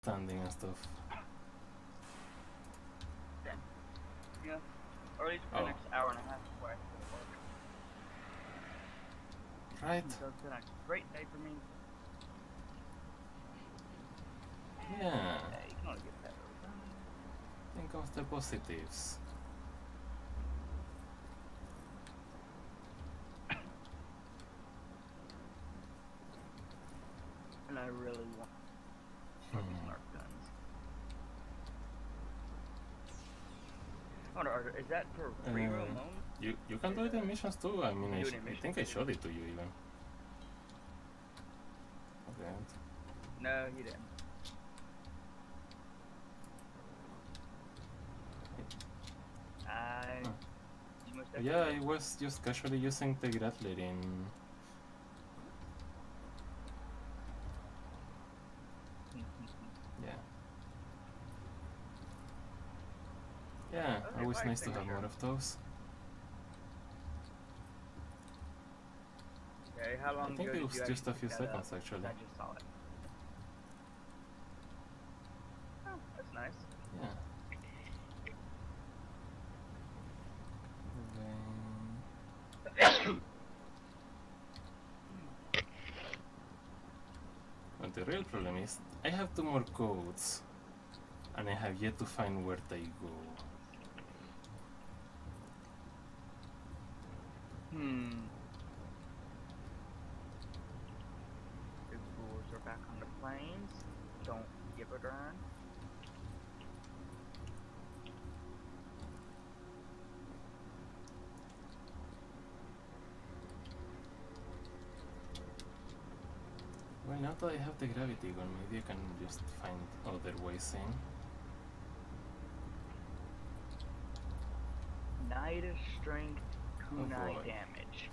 standing and stuff. Yeah. Or at least for the next hour and a half before I have to work. Right. So it's been a great day for me. Yeah. You can only get better. Think of the positives. And I really want Nerf guns. I wonder, is that for free roam only? You can do it in missions too. I mean, I think I showed it to you even. Okay. No, you didn't. Yeah, I was just casually using the Grappler in... Yeah. Yeah, always nice to have more of those. Okay, how long I think it was just a few seconds actually. I just saw it. Oh, that's nice. Yeah. But the real problem is, I have 2 more codes, and I have yet to find where they go. The ghouls are back on the plains. Don't give a darn. Well, now that I have the gravity gun, maybe I can just find other ways in. Nida strength, kunai damage.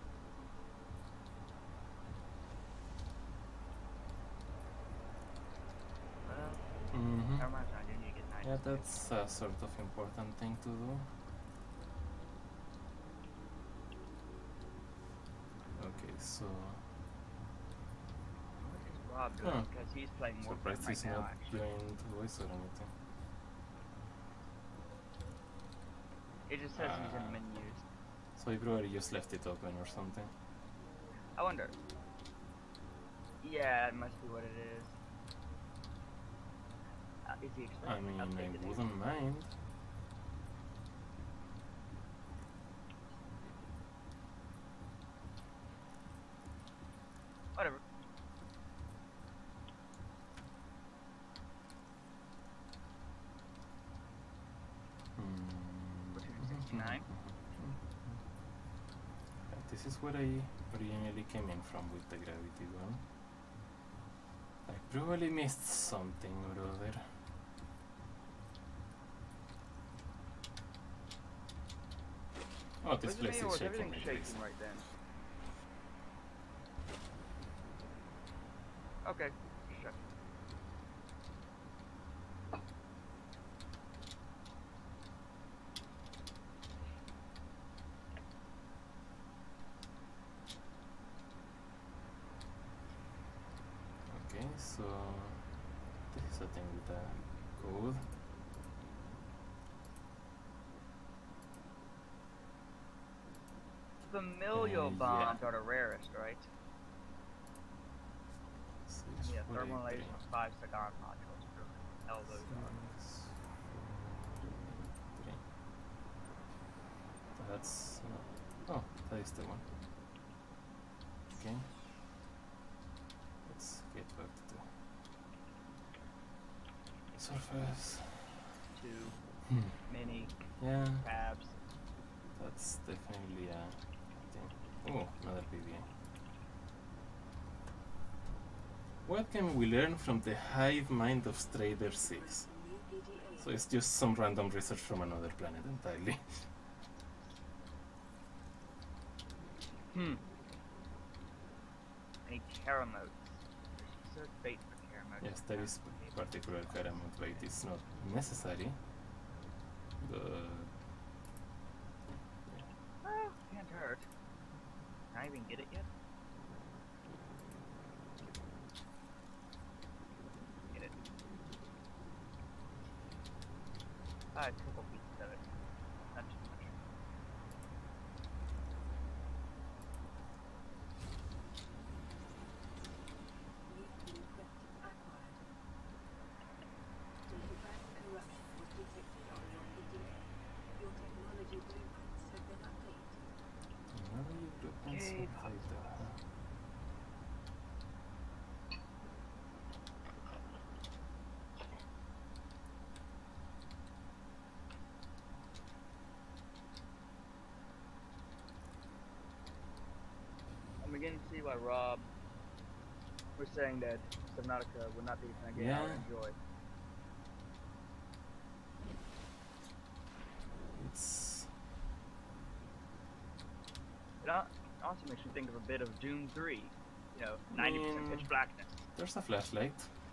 Well, never mind, I do need to get Nida. Yeah, that's a sort of important thing to do. Okay, so... Because he's playing more surprised right he's now, not actually. doing voice or anything. It just says he's in menus. So he probably just left it open or something. I wonder. Yeah, it must be what it is. Is he expecting I mean, I wouldn't mind. Whatever. This is where I originally came in from with the gravity gun. I probably missed something or other. Oh, this place is shaking like this. Right then? Okay. Sure. Okay, so this is a thing with a code. Familial bombs are the rarest, right? Yeah, thermal lasers, 5 cigar modules. Hell, those are. That's oh, that is the one. Okay, let's get back to the surface. 2 mini crabs. That's definitely a thing. Oh, another PVA. What can we learn from the hive mind of Strider 6? So it's just some random research from another planet entirely. Any caramotes? There's bait for caramotes. Yes, there is particular caramote bait. It's not necessary, but oh, can't hurt. Can I even get it yet? Get it. A couple pieces of it. Not too much. Okay. I'm beginning to see why Rob was saying that Subnautica would not be a game I would enjoy. It also makes me think of a bit of Doom 3. You know, 90% pitch blackness. There's a flashlight.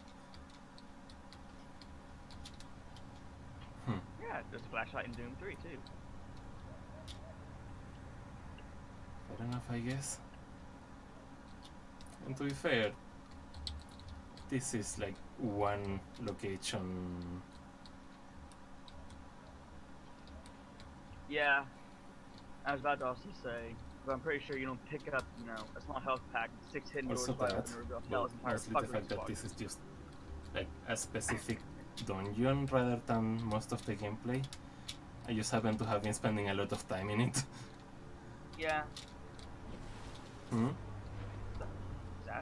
Yeah, there's a flashlight in Doom 3 too. Fair enough, I guess. And to be fair, this is like one location. Yeah, I was about to also say, but I'm pretty sure you don't pick up, you know, a small health pack, 6 hidden doors, Also that, but mostly the fact that this is just like a specific dungeon rather than most of the gameplay. I just happen to have been spending a lot of time in it. Yeah. That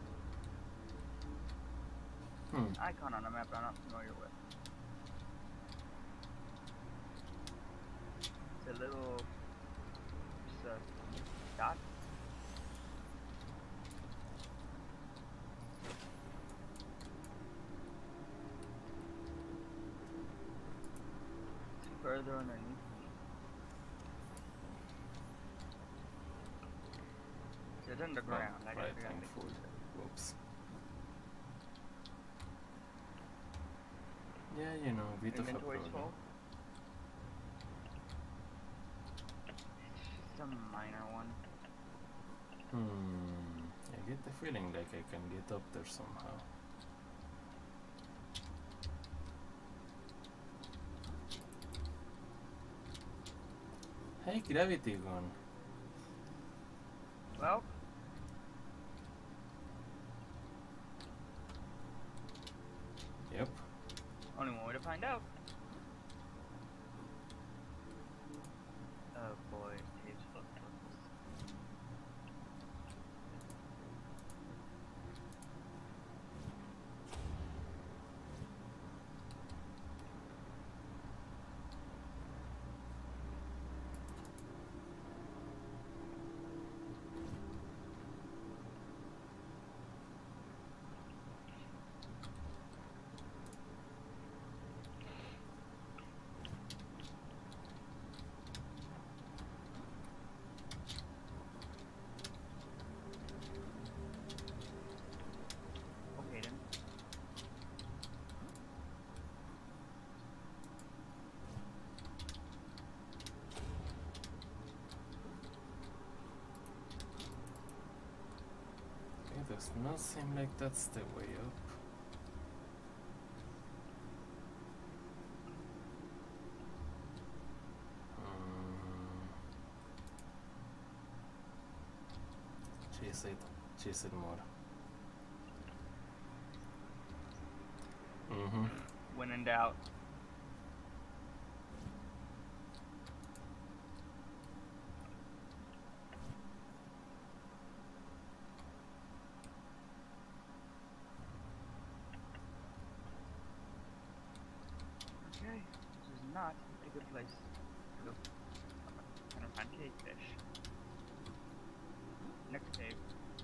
icon on a map I'm not familiar with. It's a little dot. It's further underneath. It's underground. Oh, right, I'm full. Whoops. Yeah, you know, a bit of a problem. It's a minor one. I get the feeling like I can get up there somehow. Hey, gravity gun. Well. Yep. Only one way to find out. Oh boy, page flip. Does not seem like that's the way up. Chase it more. When in doubt. Okay, this is not a good place to go. I'm gonna find cavefish. Next cave.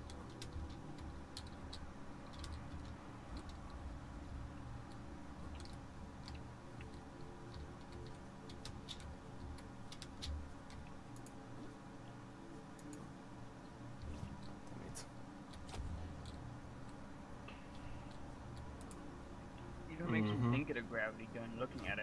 Even makes you think of a gravity gun looking at it.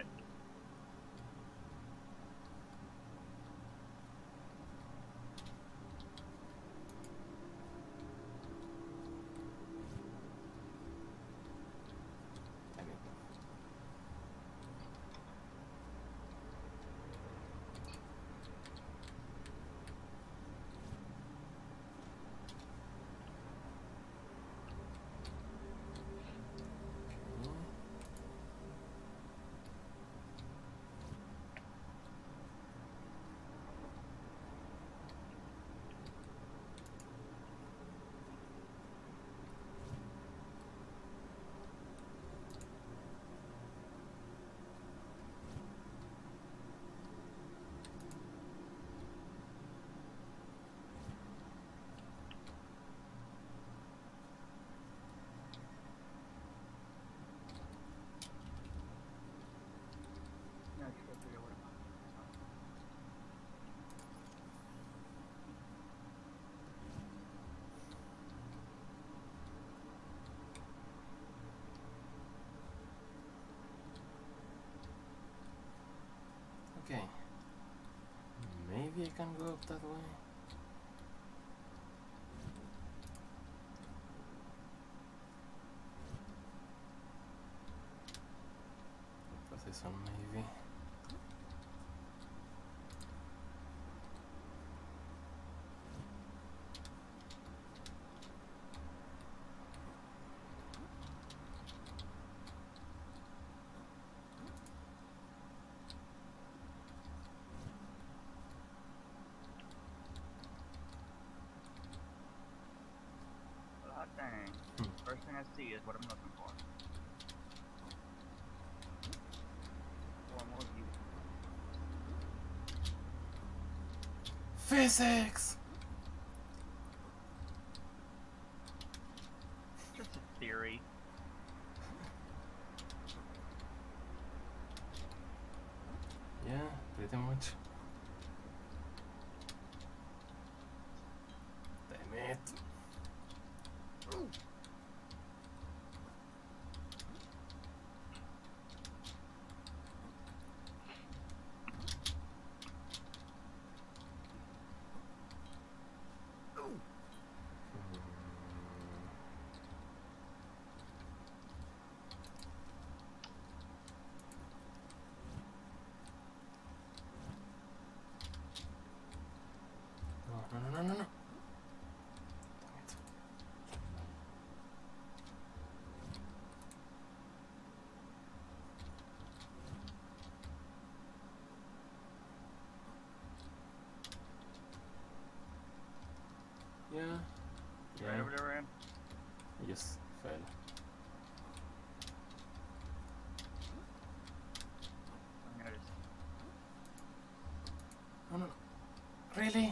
Okay. Maybe I can go up that way. Put this on maybe. Dang. First thing I see is what I'm looking for. One more view. Physics! Just a theory. Yeah, pretty much. Damn it. No. Yeah. Right over there, Ryan? Yes, fell. I noticed. No. Really?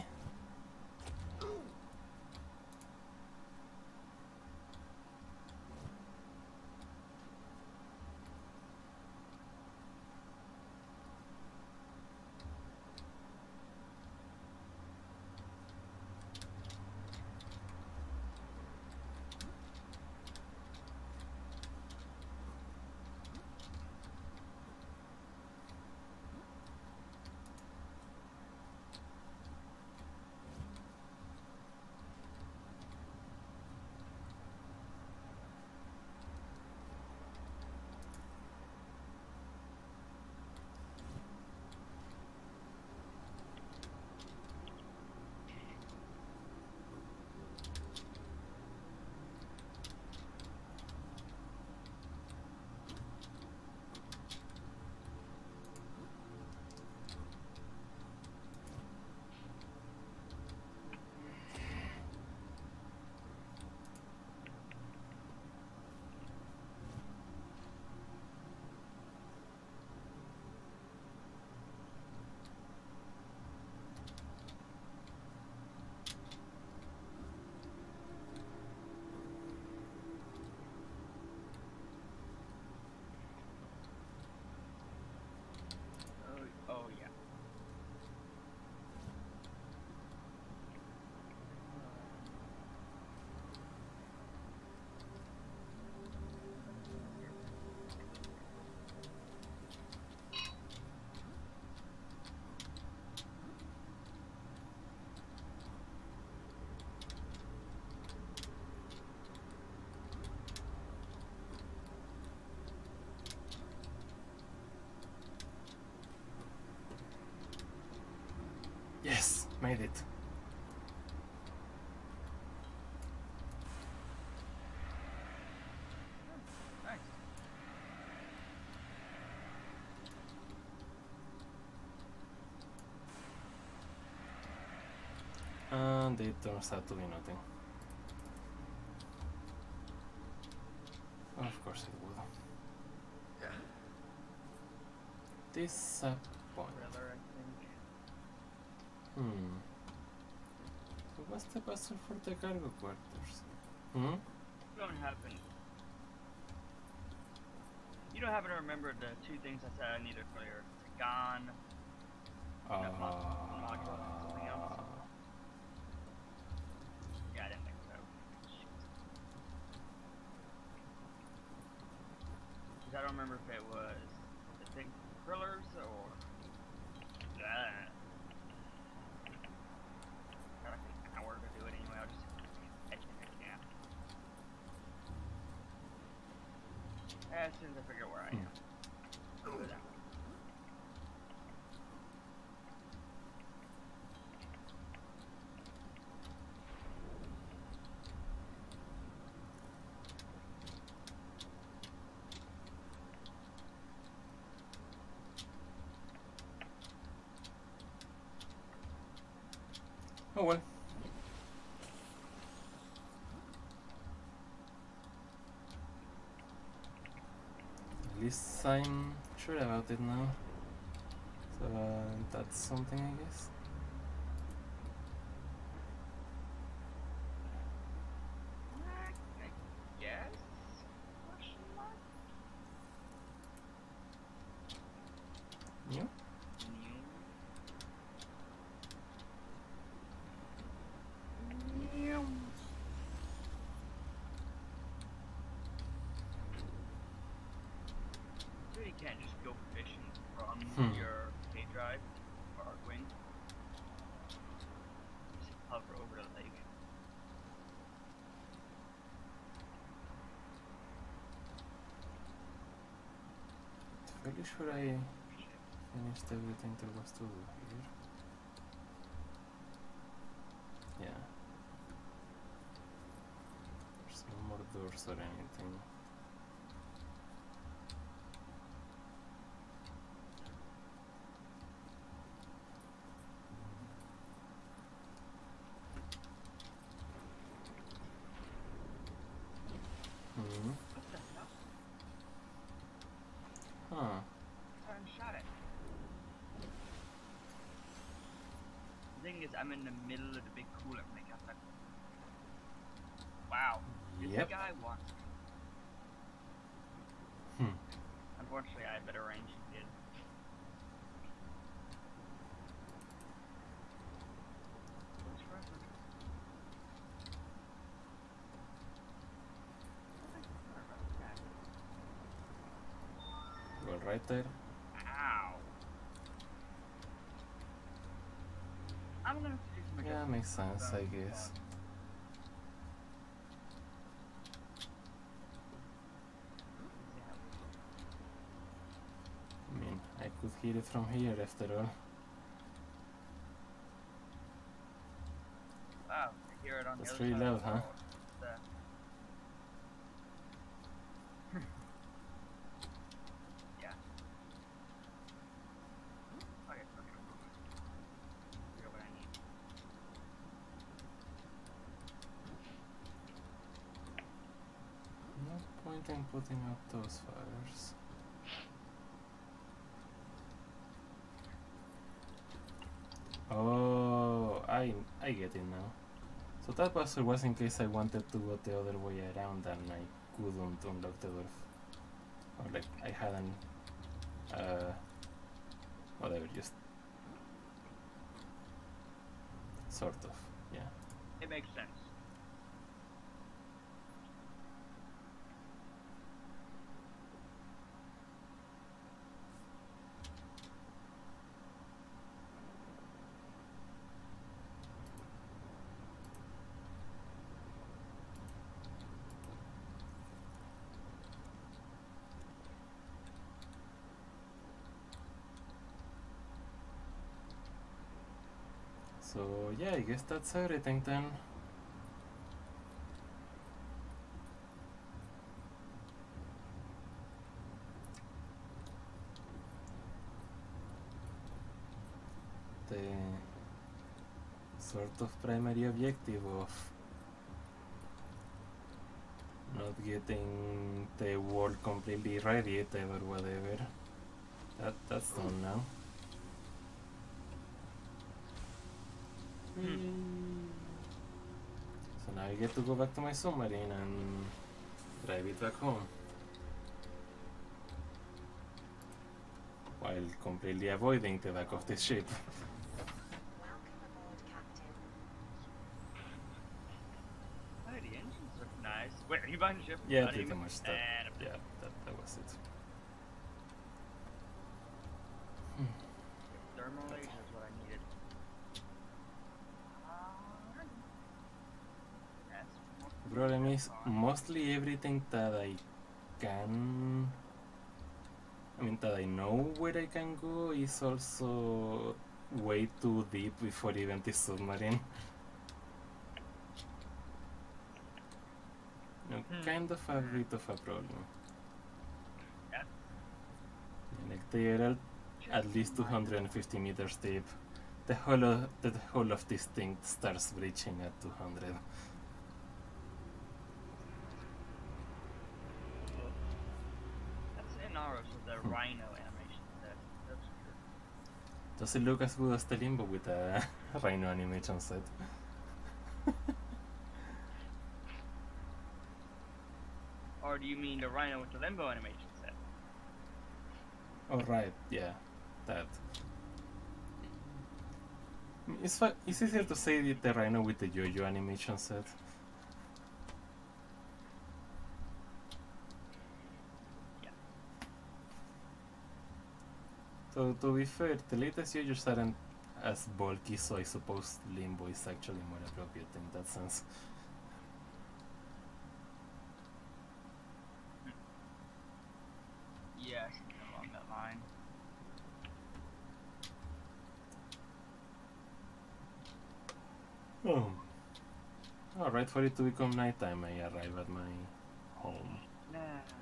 Oh yeah. Yes, made it. Nice. And it turns out to be nothing. Of course it would. Disappoint. Thriller, I think. So what's the password for the cargo quarters? You don't happen to remember the two things I said I needed earlier? The gun. Module, something else. Yeah, I didn't think so. Because I don't remember if it was the big thrillers or Got like an hour to do it anyway. I'll just edit it. Yeah. As soon as I figure out where I am, I'll do that. Oh well. At least I'm sure about it now. So that's something, I guess. I guess? Question mark? Yeah. You can't just go fishing from your K drive or Arkwing. Just hover over the lake. Fairly sure I finished everything there was to do here. Yeah. There's no more doors or anything. What the hell? Huh. Someone shot it. The thing is, I'm in the middle of the big cooler thing. Wow. This Yep. guy wants me. Unfortunately, I had better range than he did. What's wrong with this? Well, right there. Ow. I'm gonna have to do some Yeah, makes sense, I guess. I mean, I could hit it from here after all. Wow, I hear it on That's the other really side loud, of the huh? world. Yeah. Okay, okay. Figure what I need. No point in putting out those fires. Oh, I get it now. So that buzzer was in case I wanted to go the other way around and I couldn't unlock the door. Or like I hadn't whatever, just sort of, yeah. It makes sense. So yeah, I guess that's everything then. The sort of primary objective of not getting the world completely ready or whatever, that's done now. So now I get to go back to my submarine and drive it back home. While completely avoiding the back of the ship. Welcome aboard, Captain. Hey, the engines look nice. Wait, are you behind the ship? Yeah, Not pretty even? much that. And Yeah, that was it. thermal is mostly everything that I can. I mean, that I know where I can go is also way too deep before even the submarine. Kind of a bit of a problem. Yeah. Like they are at least 250 meters deep. The whole of this thing starts breaching at 200. That's in ours with the rhino animation. That's true. Does it look as good as the Limbo with a rhino animation set? Or do you mean the rhino with the limbo animation set? Oh right, yeah, that. It's easier to say the rhino with the yo-yo animation set. Yeah. So to be fair, the latest yo-yos aren't as bulky, so I suppose Limbo is actually more appropriate in that sense. Yeah, something along that line. Oh. Alright, for it to become nighttime, I arrive at my home. Nah.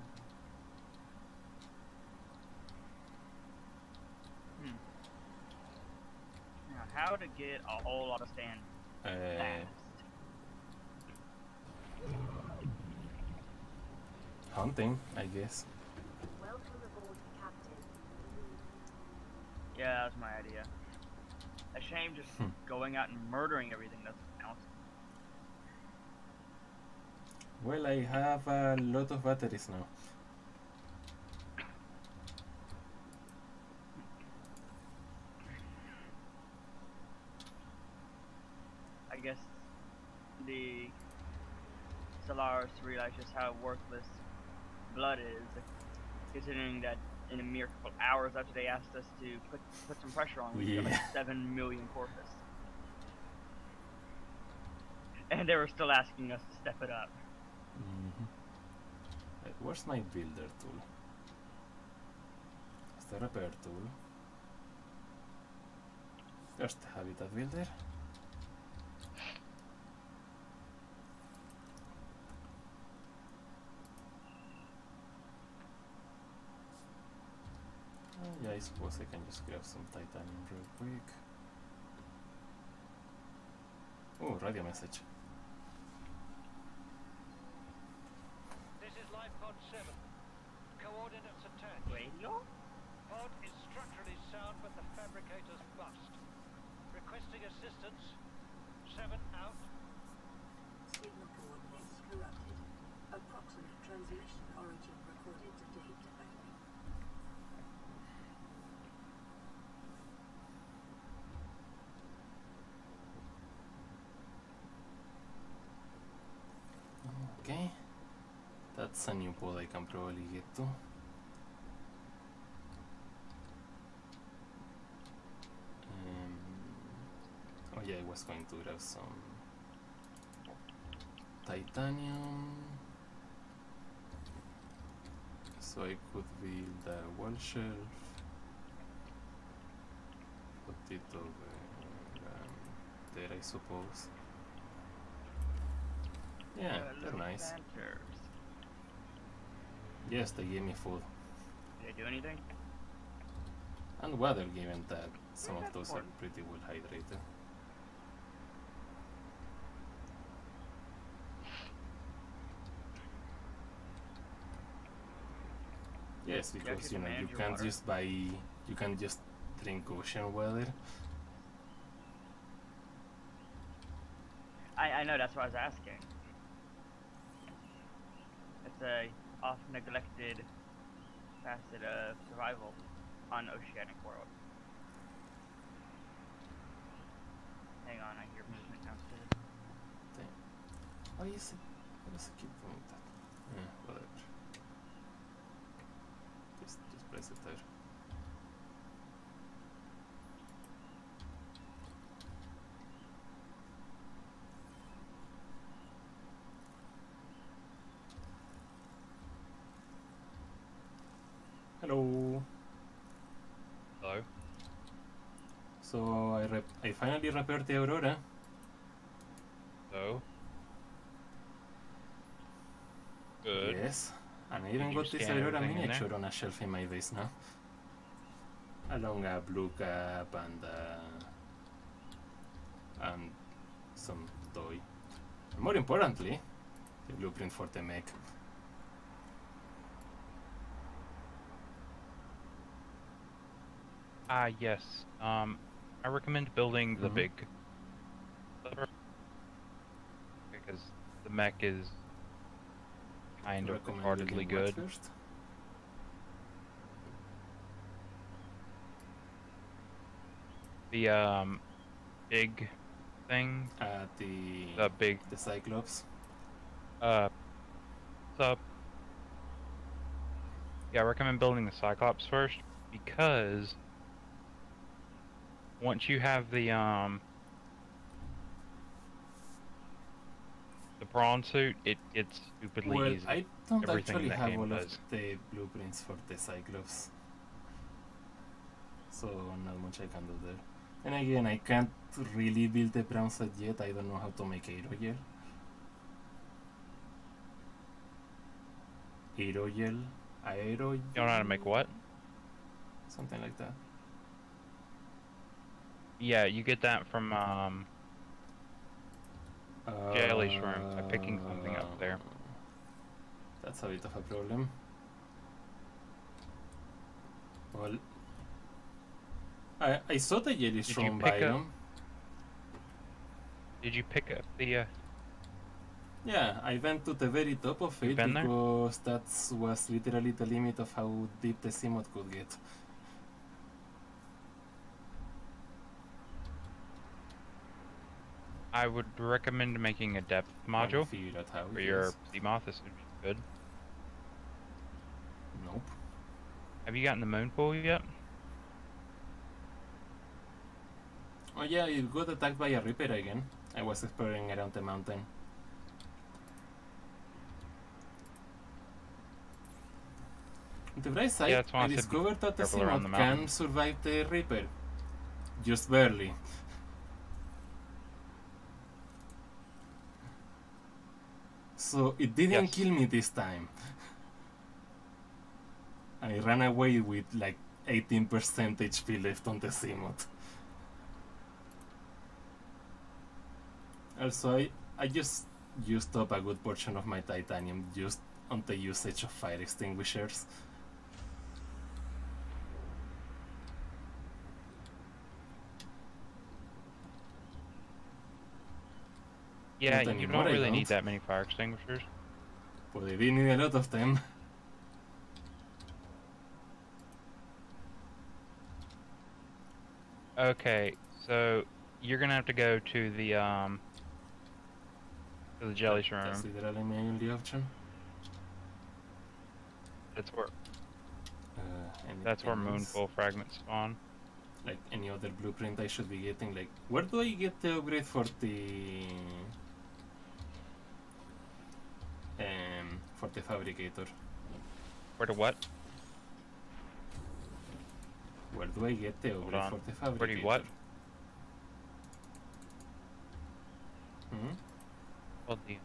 Now, how to get a whole lot of stand fast? Hunting, I guess. Welcome aboard, Captain. Yeah, that's my idea. A shame just going out and murdering everything doesn't count. Well, I have a lot of batteries now. I guess the Solaris realized just how worthless blood is, considering that in a mere couple hours after they asked us to put some pressure on, we got like 7 million corpus. And they were still asking us to step it up. Where's my builder tool? Is the repair tool? There's the habitat builder. Yeah, I suppose I can just grab some titanium real quick. Oh, radio message. This is Life Pod 7. Coordinates attached. Radio? Pod is structurally sound, but the fabricators bust. Requesting assistance. 7 out. Signal coordinates corrupted. Approximate transmission origin recorded to date only. Okay. That's a new pod I can probably get to. Oh yeah, I was going to grab some titanium, so I could build a wall shelf, put it over there, I suppose. Yeah, they're nice. Planters. Yes, they gave me food Did they do anything? and water, given that some of that's those are important. pretty well hydrated. Yes, because you know you your can't water. just buy, you can't just drink ocean water. I know, that's what I was asking. It's a oft neglected facet of survival on oceanic world. Hang on, I hear movement downstairs. Why is it? Why does it keep doing that? Yeah, whatever. Just press it there. Hello. Hello. So I finally repaired the Aurora. So. Good. Yes. And I Did even you got this scan Aurora everything in there? miniature on a shelf in my base now. Along a blue cap and some toy. And more importantly, the blueprint for the mech. Yes. I recommend building the Mhm. big. Because the mech is kind of Recommend retardedly building what good. first? The big thing. The big the Cyclops. sub. Yeah, I recommend building the Cyclops first because once you have the prawn suit, it's stupidly Well, easy. I don't Everything actually that have game all of does. the blueprints for the Cyclops. So not much I can do there. And again, I can't really build the brown set yet. I don't know how to make aerogel. Aerogel? You don't know how to make what? Something like that. Yeah, you get that from jelly shrimp by picking something up there. That's a bit of a problem. Well, I saw the jelly shrimp biome. Did you pick up the Yeah, I went to the very top of it been there? because that was literally the limit of how deep the seamod could get. I would recommend making a depth And module figure out how for it your is. Seamoth. This would be good. Nope. Have you gotten the moon pool yet? Oh yeah, it got attacked by a Reaper again. I was exploring around the mountain. On the bright side, Yeah, that's why I I said be discovered that the careful around the Seamod mountain. can survive the Reaper. Just barely. So it didn't Yes. kill me this time. I ran away with like 18% HP left on the Seamod. Also, I just used up a good portion of my titanium just on the usage of fire extinguishers. Yeah, Not you anymore, don't I really need don't. that many fire extinguishers. But I did need a lot of them. Okay, so you're gonna have to go to the jelly shroom. That's literally my only option. That's where Anything else? moonfall fragments spawn. Like any other blueprint I should be getting. Like, where do I get the upgrade for the fabricator? Where to what? Where do I get the upgrade on. for the fabricator? Where do you what? Hmm? Well, the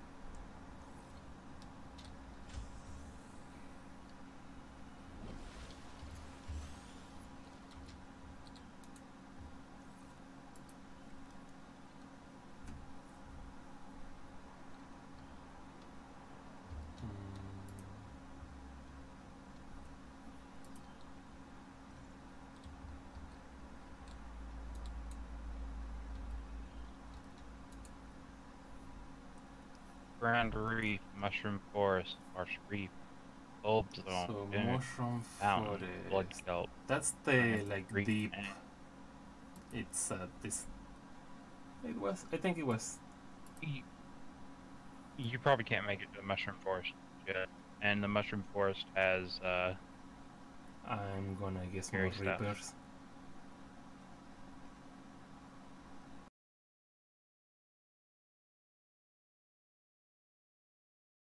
Grand Reef, Mushroom Forest, Marsh Reef, Bulb Zone, So Dune, mushroom Mountain, Blood forest. Kelp. That's the like Reef, deep. and It's this. It was. I think it was. you probably can't make it to the Mushroom Forest yet. And the Mushroom Forest has I'm gonna guess Scary more stuff. reapers.